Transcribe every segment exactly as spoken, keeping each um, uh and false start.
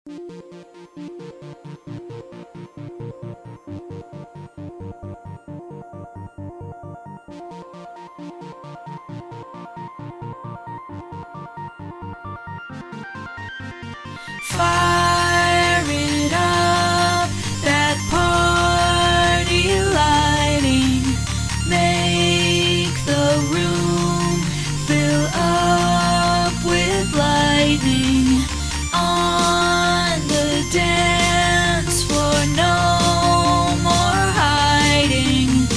Fire it up, that party lighting. Make the room fill up with lightning. On the dance floor, no more hiding.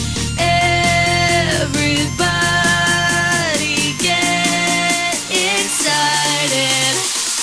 Everybody get excited.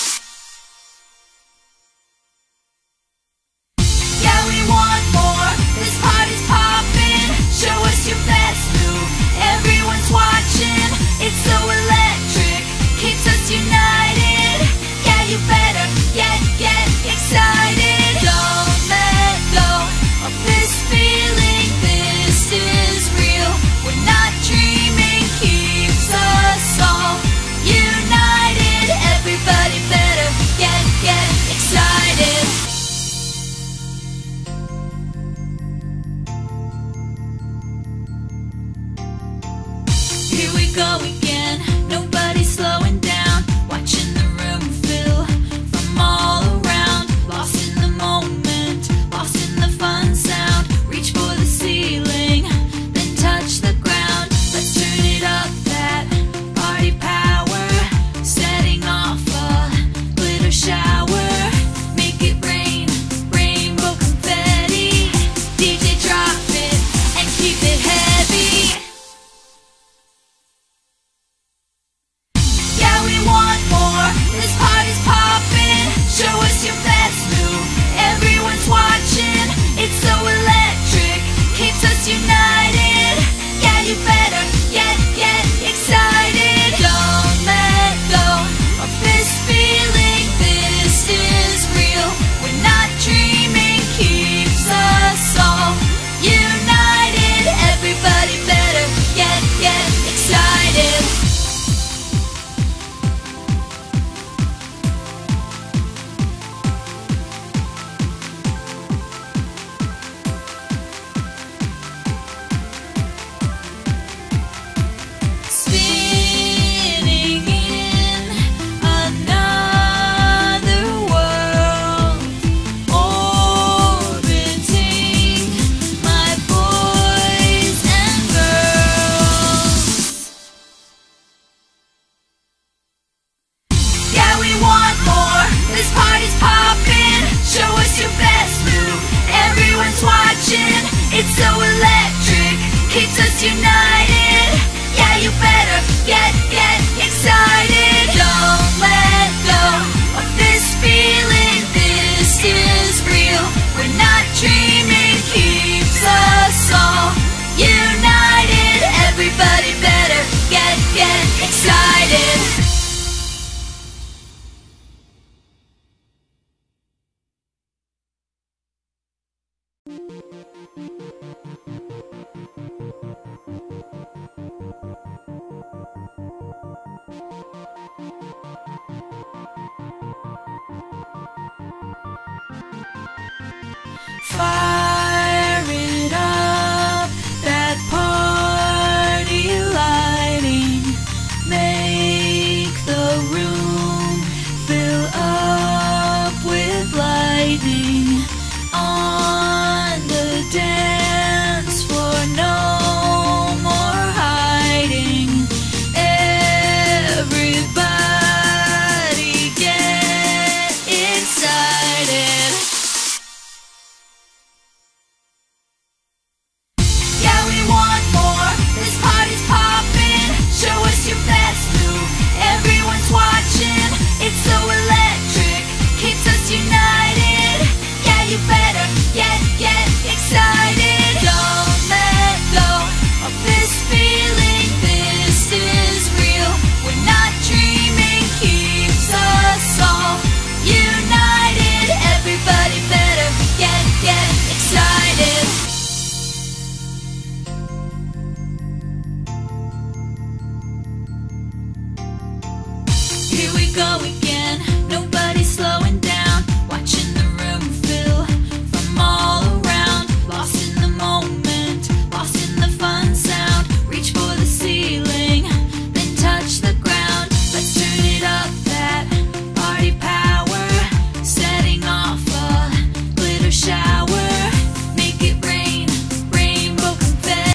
Yeah, we want more. This party's poppin'. Show us your best move. Everyone's watching. It's so electric. Keeps us united. Yeah, you better get, get excited. Don't let go of this feeling. This is real. We're not dreaming. Keeps us all united. Everybody better get, get excited. Here we go again, nobody's slowing down. Watching the room fill from all around. Lost in the moment, lost in the fun sound. Reach for the ceiling, then touch the ground. Let's turn it up, that party power. Setting off a glitter shower. Make it rain, rainbow confetti. D J drop it and keep it heavy. Yeah, we want more. This party's poppin'. Show us your best move. Everyone's watching. It's so electric. Keeps us united. Yeah, you better get, get excited. Don't let go of this feeling. This is real. We're not dreaming. Keeps us all united. Everybody better get, get excited. Spinning in another world, orbiting my boys and girls. Yeah, we want more. This party's poppin'. Show us your best move. Everyone's watching. It's so electric. Keeps us united. Yeah, you better get, get excited. Don't let go of this feeling. This is real. We're not dreaming. Keeps us all united. Everybody better get, get excited. Fire it up, that party lighting. Make the room fill up with lightning. On